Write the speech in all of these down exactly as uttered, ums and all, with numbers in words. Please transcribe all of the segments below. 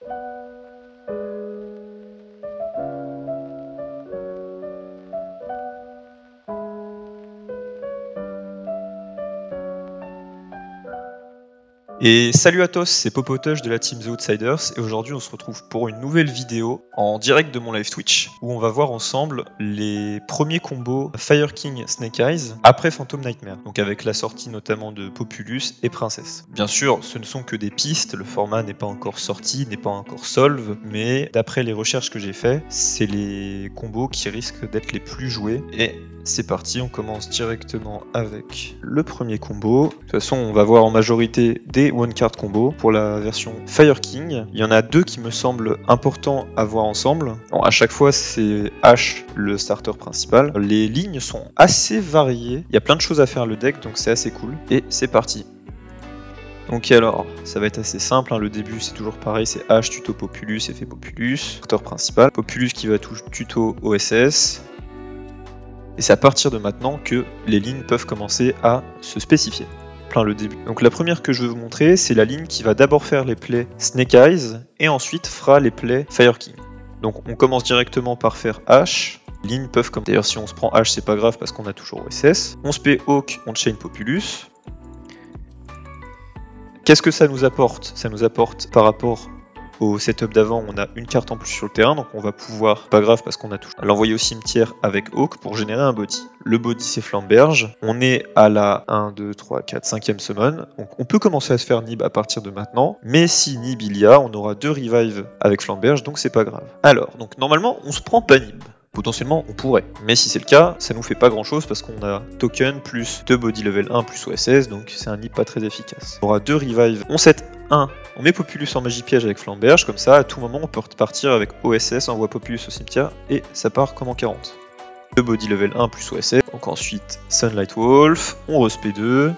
Et salut à tous, c'est Popotosh de la team The Outsiders et aujourd'hui on se retrouve pour une nouvelle vidéo en direct de mon live Twitch où on va voir ensemble les premiers combos Fire King Snake Eyes après Phantom Nightmare, donc avec la sortie notamment de Populus et Princess. Bien sûr, ce ne sont que des pistes, le format n'est pas encore sorti, n'est pas encore solve, mais d'après les recherches que j'ai fait, c'est les combos qui risquent d'être les plus joués. Et c'est parti, on commence directement avec le premier combo. De toute façon, on va voir en majorité des one card combo pour la version Fire King. Il y en a deux qui me semblent importants à voir ensemble. Bon, à chaque fois, c'est Ash le starter principal. Les lignes sont assez variées. Il y a plein de choses à faire le deck, donc c'est assez cool. Et c'est parti. Donc alors, ça va être assez simple, hein. Le début c'est toujours pareil, c'est Ash, tuto Populus, effet Populus, starter principal. Populus qui va tout tuto O S S. Et c'est à partir de maintenant que les lignes peuvent commencer à se spécifier. Plein le début. Donc la première que je veux vous montrer, c'est la ligne qui va d'abord faire les plays Snake Eyes et ensuite fera les plays Fire King. Donc on commence directement par faire Ash. Les lignes peuvent comme. D'ailleurs si on se prend Ash c'est pas grave parce qu'on a toujours O S S. On se paie Hawk, on chain Populus. Qu'est-ce que ça nous apporte? Ça nous apporte par rapport au setup d'avant, on a une carte en plus sur le terrain, donc on va pouvoir, pas grave parce qu'on a tout, l'envoyer au cimetière avec Hawk pour générer un body. Le body c'est Flamberge, on est à la un, deux, trois, quatre, cinquième summon, donc on peut commencer à se faire Nib à partir de maintenant, mais si Nib il y a, on aura deux revives avec Flamberge, donc c'est pas grave. Alors, donc normalement on se prend pas Nib. Potentiellement on pourrait, mais si c'est le cas, ça nous fait pas grand chose parce qu'on a token plus deux body level un plus O S S, donc c'est un nib pas très efficace. On aura deux revives, on set un, on met Populus en magie piège avec Flamberge, comme ça à tout moment on peut repartir avec O S S, on envoie Populus au cimetière et ça part comme en quarante. deux body level un plus O S S, donc ensuite Sunlight Wolf, on respect deux.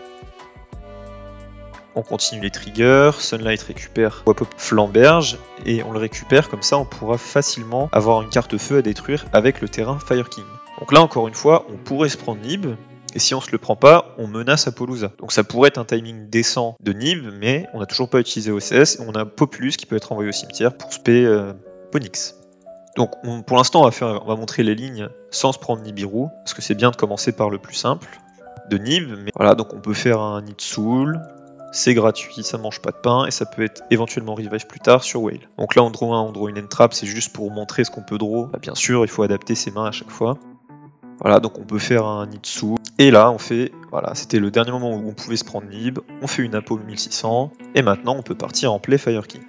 On continue les triggers, Sunlight récupère Flamberge et on le récupère, comme ça on pourra facilement avoir une carte feu à détruire avec le terrain Fire King. Donc là encore une fois, on pourrait se prendre Nib, et si on se le prend pas, on menace Apollousa. Donc ça pourrait être un timing décent de Nib, mais on n'a toujours pas utilisé O S S, et on a Populus qui peut être envoyé au cimetière pour spé euh, Ponix. Donc on, pour l'instant on va, faire, on va montrer les lignes sans se prendre Nibiru, parce que c'est bien de commencer par le plus simple de Nib, mais voilà, donc on peut faire un Nid Soul. C'est gratuit, ça mange pas de pain, et ça peut être éventuellement revive plus tard sur Whale. Donc là on draw un, on draw une entrap, c'est juste pour montrer ce qu'on peut draw. Bah, bien sûr, il faut adapter ses mains à chaque fois. Voilà, donc on peut faire un Nitsu. Et là on fait, voilà, c'était le dernier moment où on pouvait se prendre Nib, on fait une Apo mille six cents, et maintenant on peut partir en play Fire King.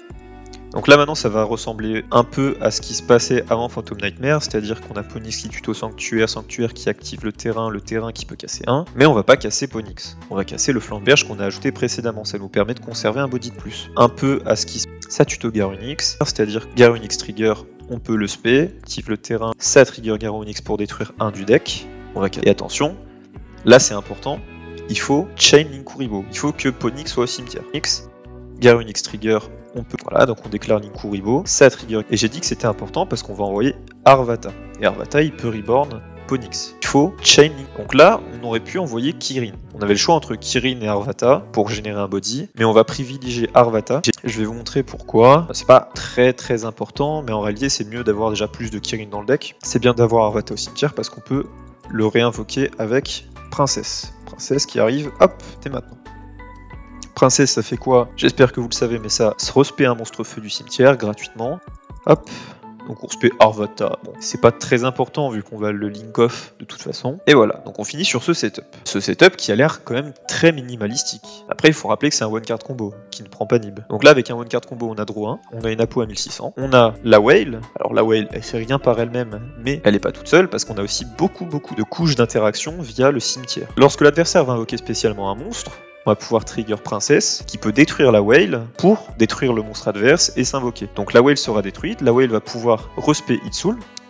Donc là maintenant ça va ressembler un peu à ce qui se passait avant Phantom Nightmare, c'est-à-dire qu'on a Ponix qui tuto Sanctuaire, Sanctuaire qui active le terrain, le terrain qui peut casser un, mais on va pas casser Ponix, on va casser le Flamberge qu'on a ajouté précédemment, ça nous permet de conserver un body de plus. Un peu à ce qui se ça tuto Garunix, c'est-à-dire Garunix trigger, on peut le spé, active le terrain, ça trigger Garunix pour détruire un du deck, on va et attention, là c'est important, il faut chain Linkuriboh, il faut que Ponix soit au cimetière. X, Garunix trigger, on peut, voilà, donc on déclare Linkuriboh, ça trigger, et j'ai dit que c'était important parce qu'on va envoyer Arvata, et Arvata il peut reborn Ponix. Il faut chain Link. Donc là, on aurait pu envoyer Kirin. On avait le choix entre Kirin et Arvata pour générer un body, mais on va privilégier Arvata. Je vais vous montrer pourquoi. C'est pas très très important, mais en réalité c'est mieux d'avoir déjà plus de Kirin dans le deck. C'est bien d'avoir Arvata au cimetière parce qu'on peut le réinvoquer avec Princesse. Princesse qui arrive, hop, dès maintenant. Princesse, ça fait quoi? J'espère que vous le savez, mais ça se respect un monstre feu du cimetière gratuitement. Hop. Donc on respect Arvata. Bon, c'est pas très important vu qu'on va le link off de toute façon. Et voilà, donc on finit sur ce setup. Ce setup qui a l'air quand même très minimalistique. Après, il faut rappeler que c'est un one card combo qui ne prend pas Nib. Donc là, avec un one card combo, on a draw un, on a une Apo à mille six cents, on a la Whale. Alors la Whale, elle fait rien par elle-même, mais elle est pas toute seule parce qu'on a aussi beaucoup beaucoup de couches d'interaction via le cimetière. Lorsque l'adversaire va invoquer spécialement un monstre, on va pouvoir trigger Princesse qui peut détruire la Whale pour détruire le monstre adverse et s'invoquer. Donc la Whale sera détruite, la Whale va pouvoir respect Itsoul,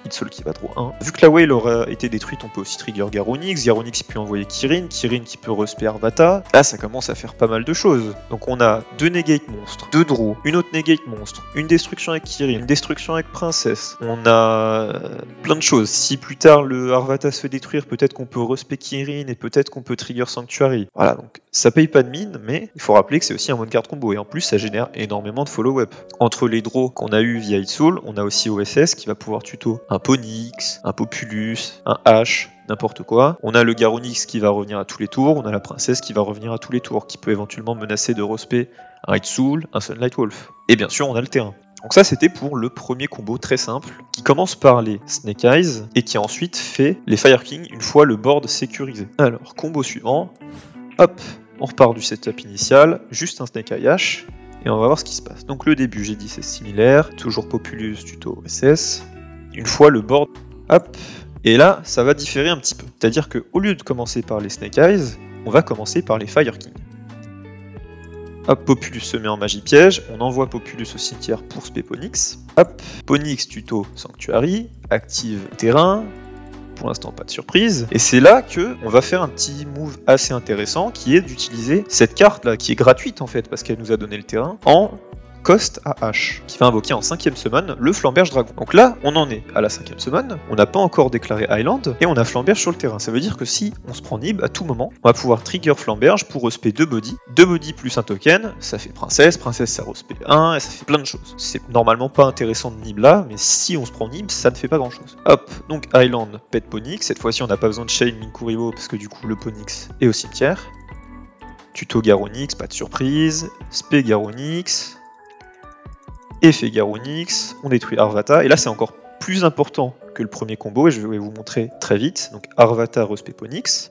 Hitsoul qui va draw un. Vu que la whale aura été détruite, on peut aussi trigger Garonix. Garonix peut envoyer Kirin, Kirin qui peut respect Arvata. Là, ça commence à faire pas mal de choses. Donc on a deux negate monstres, deux draw, une autre negate monstre, une destruction avec Kirin, une destruction avec princesse. On a plein de choses. Si plus tard le Arvata se fait détruire, peut-être qu'on peut respect Kirin et peut-être qu'on peut trigger Sanctuary. Voilà, donc ça paye pas de mine, mais il faut rappeler que c'est aussi un one card combo et en plus ça génère énormément de follow-up. Entre les draws qu'on a eu via Hitsoul, on a aussi O S S qui va pouvoir tuto un Ponix, un Populus, un H, n'importe quoi. On a le Garonix qui va revenir à tous les tours, on a la princesse qui va revenir à tous les tours, qui peut éventuellement menacer de respect un Hitsoul, un Sunlight Wolf. Et bien sûr on a le terrain. Donc ça c'était pour le premier combo très simple, qui commence par les Snake Eyes, et qui ensuite fait les Fire King une fois le board sécurisé. Alors, combo suivant, hop, on repart du setup initial, juste un Snake Eye H, et on va voir ce qui se passe. Donc le début, j'ai dit c'est similaire, toujours Populus, tuto O S S, une fois le board, hop, et là ça va différer un petit peu. C'est-à-dire qu'au lieu de commencer par les Snake Eyes, on va commencer par les Fire King. Hop, Populus se met en magie piège, on envoie Populus au cimetière pour spé Ponix. Hop, Ponix tuto Sanctuary, active terrain, pour l'instant pas de surprise. Et c'est là que on va faire un petit move assez intéressant qui est d'utiliser cette carte là, qui est gratuite en fait, parce qu'elle nous a donné le terrain, en cost à H, qui va invoquer en cinquième summon le Flamberge Dragon. Donc là, on en est à la cinquième summon, on n'a pas encore déclaré Island, et on a Flamberge sur le terrain. Ça veut dire que si on se prend Nib, à tout moment, on va pouvoir trigger Flamberge pour respect deux body. deux body plus un token, ça fait princesse, princesse ça respect un, et ça fait plein de choses. C'est normalement pas intéressant de Nib là, mais si on se prend Nib, ça ne fait pas grand chose. Hop, donc Island, pet Ponix, cette fois-ci on n'a pas besoin de Chain Minkuribo, parce que du coup le Ponix est au cimetière. Tuto Garonix, pas de surprise, spé Garonix, effet Garonix, on détruit Arvata, et là c'est encore plus important que le premier combo, et je vais vous montrer très vite. Donc Arvata respect Ponix,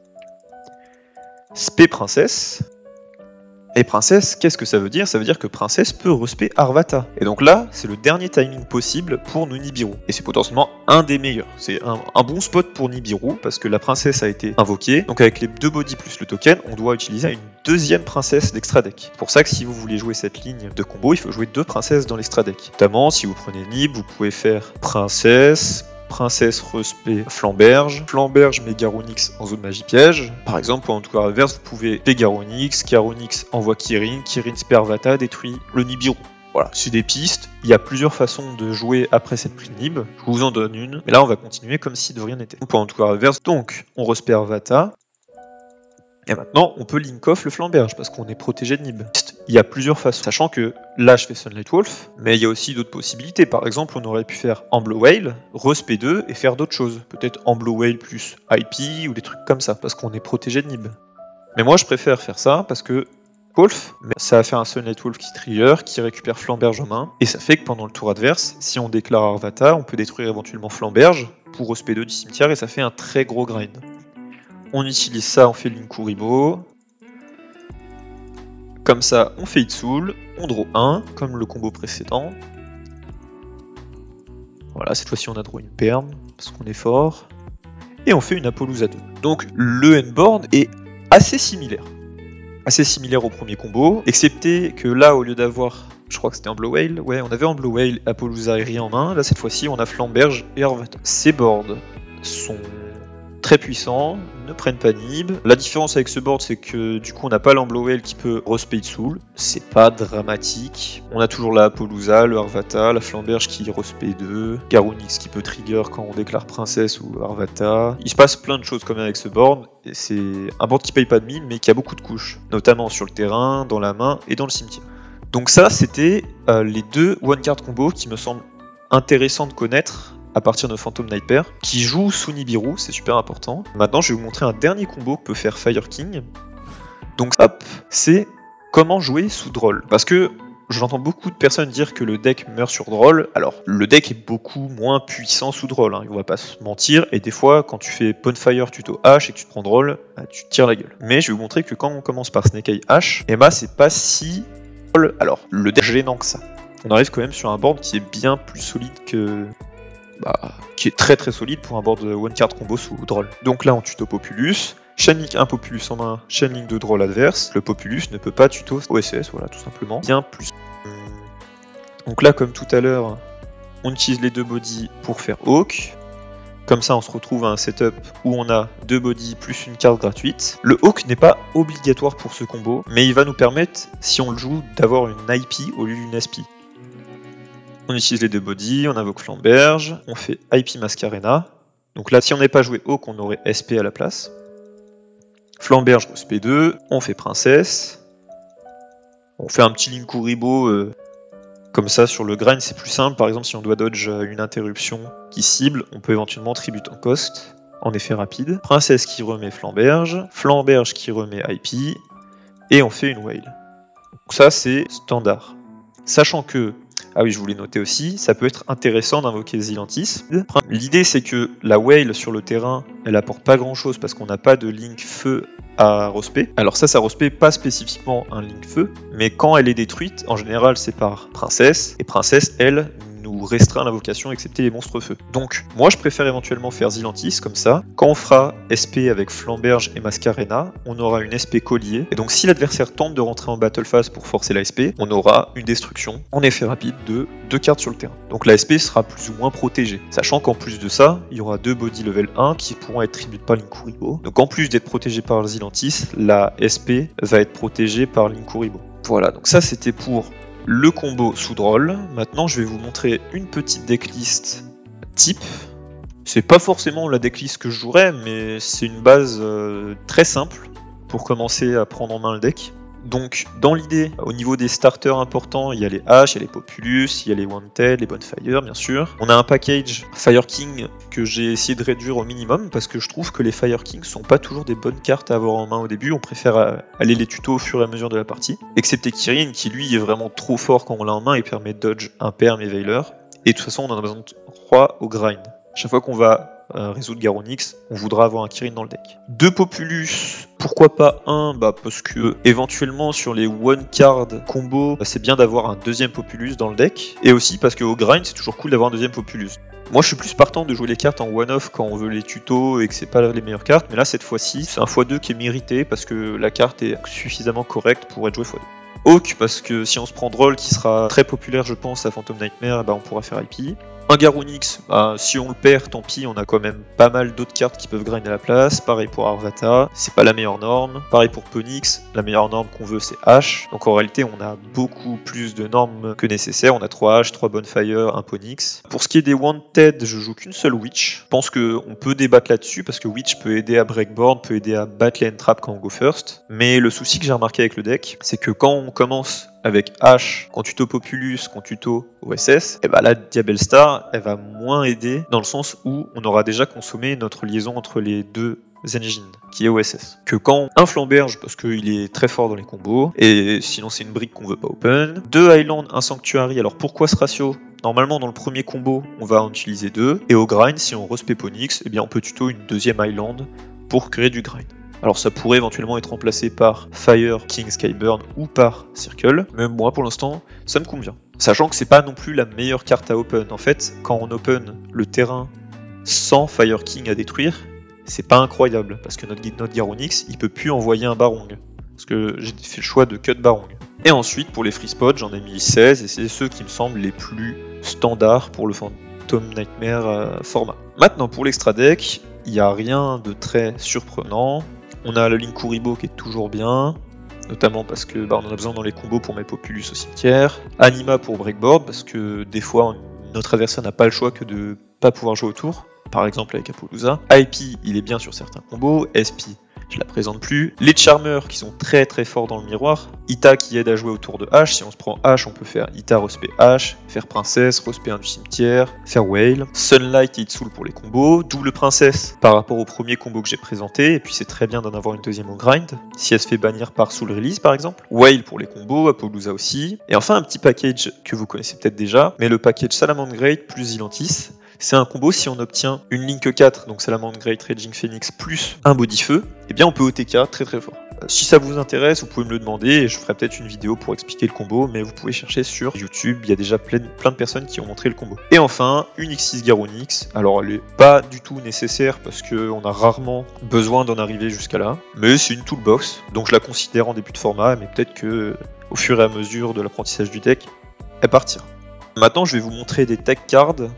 spé Princesse, et Princesse, qu'est-ce que ça veut dire? Ça veut dire que Princesse peut respect Arvata. Et donc là, c'est le dernier timing possible pour nous Nibiru. Et c'est potentiellement un des meilleurs. C'est un, un bon spot pour Nibiru, parce que la Princesse a été invoquée. Donc avec les deux body plus le token, on doit utiliser une deuxième Princesse d'extra deck. C'est pour ça que si vous voulez jouer cette ligne de combo, il faut jouer deux Princesses dans l'extra deck. Notamment, si vous prenez Nib, vous pouvez faire Princesse, Princesse respect Flamberge, Flamberge met Garonix en zone magie piège. Par exemple, en tout cas inverse, vous pouvez spé Garonix, Garonix envoie Kirin, Kirin spé Arvata, détruit le Nibiru. Voilà, c'est des pistes, il y a plusieurs façons de jouer après cette prise Nib, je vous en donne une, mais là on va continuer comme si de rien n'était. Pour en tout cas inverse, donc on respect Arvata, et maintenant on peut link off le Flamberge parce qu'on est protégé de Nib. Il y a plusieurs façons, sachant que là je fais Sunlight Wolf, mais il y a aussi d'autres possibilités. Par exemple, on aurait pu faire Amblo Whale, respect deux et faire d'autres choses. Peut-être Amblo Whale plus I P ou des trucs comme ça, parce qu'on est protégé de Nib. Mais moi je préfère faire ça parce que Wolf, ça va faire un Sunlight Wolf qui trigger, qui récupère Flamberge en main, et ça fait que pendant le tour adverse, si on déclare Arvata, on peut détruire éventuellement Flamberge pour respect deux du cimetière, et ça fait un très gros grind. On utilise ça, on fait Linkuribo. Comme ça, on fait Hitsoul, on draw un, comme le combo précédent. Voilà, cette fois-ci on a draw une perme, parce qu'on est fort. Et on fait une Apollousa deux. Donc le endboard est assez similaire. Assez similaire au premier combo, excepté que là, au lieu d'avoir, je crois que c'était Amblo Whale, ouais, on avait Amblo Whale, Apollousa et rien en main. Là, cette fois-ci, on a Flamberge et Arvata. Ces boards sont très puissants, ne prennent pas Nib. La différence avec ce board, c'est que du coup, on n'a pas l'Amblo Whale qui peut respect Hitsoul. C'est pas dramatique. On a toujours la Apollousa, le Arvata, la Flamberge qui respect deux, Garonix qui peut trigger quand on déclare Princesse ou Arvata. Il se passe plein de choses comme avec ce board. Et c'est un board qui paye pas de mine, mais qui a beaucoup de couches, notamment sur le terrain, dans la main et dans le cimetière. Donc ça, c'était euh, les deux one card combos qui me semblent intéressants de connaître à partir de Phantom Nightmare, qui joue sous Nibiru, c'est super important. Maintenant, je vais vous montrer un dernier combo que peut faire Fire King. Donc hop, c'est comment jouer sous Droll. Parce que j'entends beaucoup de personnes dire que le deck meurt sur Droll. Alors, le deck est beaucoup moins puissant sous Droll, hein, on va pas se mentir. Et des fois, quand tu fais Bonfire tuto H et que tu te prends Droll, bah, tu te tires la gueule. Mais je vais vous montrer que quand on commence par Snake Eye H, et bah c'est pas si... Alors, le deck est gênant que ça. On arrive quand même sur un board qui est bien plus solide que... Bah, qui est très très solide pour un board de one card combo sous Droll. Donc là, on tuto Populus. Chainlink un Populus en main, Chainlink de Droll adverse. Le Populus ne peut pas tuto O S S, voilà, tout simplement. Bien plus. Donc là, comme tout à l'heure, on utilise les deux bodies pour faire Hawk. Comme ça, on se retrouve à un setup où on a deux body plus une carte gratuite. Le Hawk n'est pas obligatoire pour ce combo, mais il va nous permettre, si on le joue, d'avoir une I P au lieu d'une S P. On utilise les deux body, on invoque Flamberge, on fait I P Mascarena. Donc là, si on n'est pas joué Hawk, on aurait S P à la place. Flamberge S P deux, on fait Princesse. On fait un petit Linkuriboh, euh, comme ça sur le grind c'est plus simple. Par exemple, si on doit dodge une interruption qui cible, on peut éventuellement tribute en cost, en effet rapide. Princesse qui remet Flamberge, Flamberge qui remet I P, et on fait une whale. Donc ça c'est standard. Sachant que, ah oui je voulais noter aussi, ça peut être intéressant d'invoquer Zilantis. L'idée c'est que la whale sur le terrain, elle apporte pas grand chose parce qu'on n'a pas de link feu à Rospé. Alors ça, ça Rospé pas spécifiquement un link feu, mais quand elle est détruite, en général c'est par Princesse, et Princesse, elle, nous restreint l'invocation excepté les monstres feu. Donc, moi je préfère éventuellement faire Zilantis comme ça. Quand on fera S P avec Flamberge et Mascarena, on aura une S P collier, et donc si l'adversaire tente de rentrer en battle phase pour forcer la S P, on aura une destruction en effet rapide de deux cartes sur le terrain. Donc la S P sera plus ou moins protégée, sachant qu'en plus de ça, il y aura deux body level un qui pourront être tribute par Linkuriboh. Donc en plus d'être protégé par Zilantis, la S P va être protégée par Linkuriboh. Voilà, donc ça c'était pour le combo sous Droll. Maintenant je vais vous montrer une petite decklist type. C'est pas forcément la decklist que je jouerais, mais c'est une base euh, très simple pour commencer à prendre en main le deck. Donc dans l'idée, au niveau des starters importants, il y a les H, il y a les Populus, il y a les Wanted, les Bonfire bien sûr. On a un package Fire King que j'ai essayé de réduire au minimum parce que je trouve que les Fire King sont pas toujours des bonnes cartes à avoir en main au début, on préfère aller les tutos au fur et à mesure de la partie. Excepté Kirin qui lui est vraiment trop fort quand on l'a en main et permet de dodge Imperm et Veiler. Et de toute façon on en a besoin de trois au grind. Chaque fois qu'on va Euh, résoudre Garonix, on voudra avoir un Kirin dans le deck. Deux Populus, pourquoi pas un? Bah parce que éventuellement sur les one card combo, bah, c'est bien d'avoir un deuxième Populus dans le deck. Et aussi parce qu'au grind, c'est toujours cool d'avoir un deuxième Populus. Moi je suis plus partant de jouer les cartes en one-off quand on veut les tutos et que c'est pas les meilleures cartes, mais là cette fois-ci, c'est un fois deux qui est mérité parce que la carte est suffisamment correcte pour être jouée fois deux. Hawk, parce que si on se prend Droll, qui sera très populaire je pense à Phantom Nightmare, bah on pourra faire I P. Un Garonix, bah, si on le perd, tant pis, on a quand même pas mal d'autres cartes qui peuvent grind à la place. Pareil pour Arvata, c'est pas la meilleure norme. Pareil pour Ponix, la meilleure norme qu'on veut c'est H. Donc en réalité on a beaucoup plus de normes que nécessaire, on a trois H, trois Bonfire, un Ponix. Pour ce qui est des Wanted, je joue qu'une seule Witch. Je pense qu'on peut débattre là-dessus parce que Witch peut aider à breakboard, peut aider à battre les trap quand on go first. Mais le souci que j'ai remarqué avec le deck, c'est que quand on commence avec H, qu'on tuto Populus, qu'on tuto O S S, et bah la Diabell Star, elle va moins aider dans le sens où on aura déjà consommé notre liaison entre les deux engines, qui est O S S. Que quand un Flamberge, parce qu'il est très fort dans les combos, et sinon c'est une brique qu'on veut pas open. Deux Highland, un Sanctuary, alors pourquoi ce ratio? Normalement dans le premier combo, on va en utiliser deux, et au grind, si on respect Ponix, eh bien on peut tuto une deuxième Highland pour créer du grind. Alors ça pourrait éventuellement être remplacé par Fire, King, Skyburn ou par Circle, mais moi pour l'instant ça me convient. Sachant que c'est pas non plus la meilleure carte à open. En fait, quand on open le terrain sans Fire King à détruire, c'est pas incroyable, parce que notre, notre Garonix, il peut plus envoyer un Barong. Parce que j'ai fait le choix de cut Barong. Et ensuite, pour les free spots, j'en ai mis seize, et c'est ceux qui me semblent les plus standards pour le Phantom Nightmare euh, format. Maintenant, pour l'extra deck, il n'y a rien de très surprenant. On a le Linkuriboh qui est toujours bien, notamment parce que bah, on en a besoin dans les combos pour mettre Populus au cimetière. Anima pour breakboard, parce que des fois notre adversaire n'a pas le choix que de pas pouvoir jouer autour, par exemple avec Apollousa. I P, il est bien sur certains combos. S P, je la présente plus. Les Charmers qui sont très très forts dans le miroir. Ita qui aide à jouer autour de H. Si on se prend H, on peut faire Ita, Rospé H, faire Princesse, Rospé un du cimetière, faire Whale. Sunlight et Itsul pour les combos. Double Princesse par rapport au premier combo que j'ai présenté. Et puis c'est très bien d'en avoir une deuxième au grind. Si elle se fait bannir par Soul Release par exemple. Whale pour les combos, Apollousa aussi. Et enfin un petit package que vous connaissez peut-être déjà, mais le package Salamandre Great plus Zilantis. C'est un combo, si on obtient une Link quatre, donc Salamandre Great, Raging Phoenix, plus un body feu, et eh bien on peut O T K très très fort. Euh, si ça vous intéresse, vous pouvez me le demander, et je ferai peut-être une vidéo pour expliquer le combo, mais vous pouvez chercher sur YouTube, il y a déjà plein, plein de personnes qui ont montré le combo. Et enfin, une X six Garonix, alors elle est pas du tout nécessaire, parce qu'on a rarement besoin d'en arriver jusqu'à là, mais c'est une toolbox, donc je la considère en début de format, mais peut-être que au fur et à mesure de l'apprentissage du deck, elle partira. Maintenant, je vais vous montrer des tech cards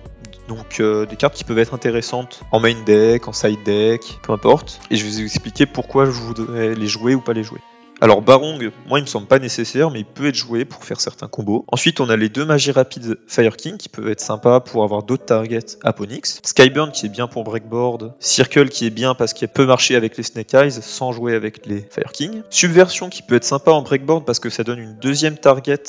Donc euh, des cartes qui peuvent être intéressantes en main deck, en side deck, peu importe. Et je vais vous expliquer pourquoi je voudrais les jouer ou pas les jouer. Alors Barong, moi il me semble pas nécessaire, mais il peut être joué pour faire certains combos. Ensuite on a les deux magies rapides Fire King qui peuvent être sympas pour avoir d'autres targets à Ponix. Skyburn qui est bien pour breakboard. Circle qui est bien parce qu'elle peut marcher avec les Snake Eyes sans jouer avec les Fire King. Subversion qui peut être sympa en breakboard parce que ça donne une deuxième target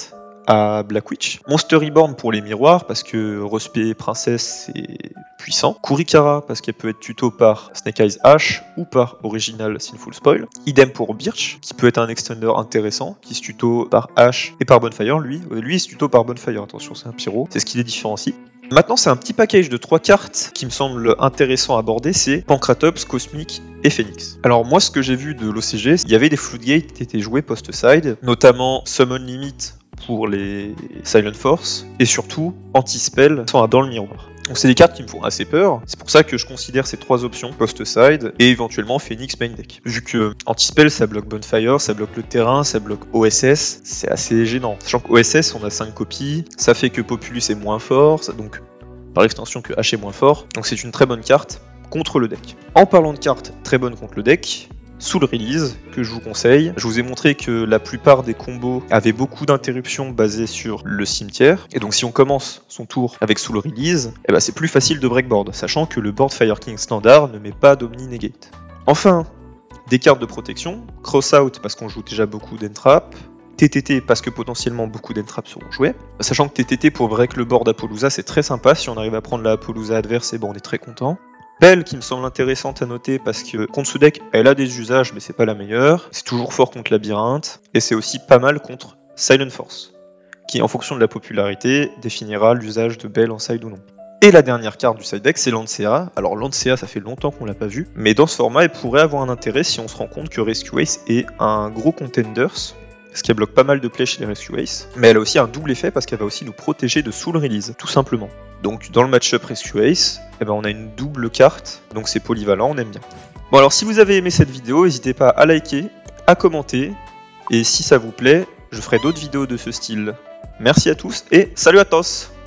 à Black Witch. Monster Reborn pour les miroirs parce que Respect Princesse c'est puissant. Kurikara parce qu'elle peut être tuto par Snake Eyes H ou par Original Sinful Spoil. Idem pour Birch qui peut être un extender intéressant qui se tuto par H et par Bonfire. Lui, lui il se tuto par Bonfire, attention c'est un pyro, c'est ce qui les différencie. Maintenant c'est un petit package de trois cartes qui me semble intéressant à aborder, c'est Pancratops, Cosmic et Phoenix. Alors moi ce que j'ai vu de l'O C G, il y avait des Floodgates qui étaient joués post-side, notamment Summon Limit pour les Silent Force, et surtout Anti-Spell sont dans le miroir. Donc c'est des cartes qui me font assez peur, c'est pour ça que je considère ces trois options, post-side, et éventuellement Phoenix main deck. Vu que Anti-Spell ça bloque Bonfire, ça bloque le terrain, ça bloque O S S, c'est assez gênant. Sachant qu'O S S on a cinq copies, ça fait que Populus est moins fort, ça, donc par l'extension que H est moins fort, donc c'est une très bonne carte contre le deck. En parlant de cartes très bonnes contre le deck, Soul Release, que je vous conseille. Je vous ai montré que la plupart des combos avaient beaucoup d'interruptions basées sur le cimetière. Et donc si on commence son tour avec Soul Release, eh ben c'est plus facile de breakboard, sachant que le board Fire King standard ne met pas d'Omni Negate. Enfin, des cartes de protection. Cross Out parce qu'on joue déjà beaucoup d'entrap. T T T parce que potentiellement beaucoup d'entraps seront joués. Sachant que T T T pour break le board Apollousa c'est très sympa, si on arrive à prendre la Apollousa adverse, et bon, on est très content. Belle qui me semble intéressante à noter parce que contre ce deck, elle a des usages mais c'est pas la meilleure. C'est toujours fort contre Labyrinthe et c'est aussi pas mal contre Silent Force, qui en fonction de la popularité définira l'usage de Belle en side ou non. Et la dernière carte du side deck c'est Lancea. Alors Lancea ça fait longtemps qu'on l'a pas vu, mais dans ce format elle pourrait avoir un intérêt si on se rend compte que Rescue Ace est un gros contenders, parce qu'elle bloque pas mal de play chez les Rescue Ace, mais elle a aussi un double effet parce qu'elle va aussi nous protéger de Soul Release, tout simplement. Donc dans le match-up Rescue Ace, eh ben, on a une double carte, donc c'est polyvalent, on aime bien. Bon alors si vous avez aimé cette vidéo, n'hésitez pas à liker, à commenter, et si ça vous plaît, je ferai d'autres vidéos de ce style. Merci à tous et salut à tous!